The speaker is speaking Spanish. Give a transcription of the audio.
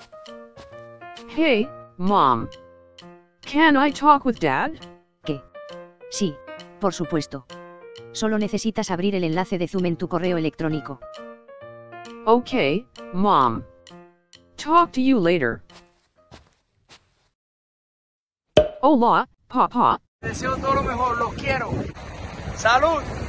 Hey, Mom. Can I talk with Dad? ¿Qué? Sí, por supuesto. Solo necesitas abrir el enlace de Zoom en tu correo electrónico. Okay, Mom. Talk to you later. Hola, Papá. Deseo todo lo mejor, los quiero. ¡Salud!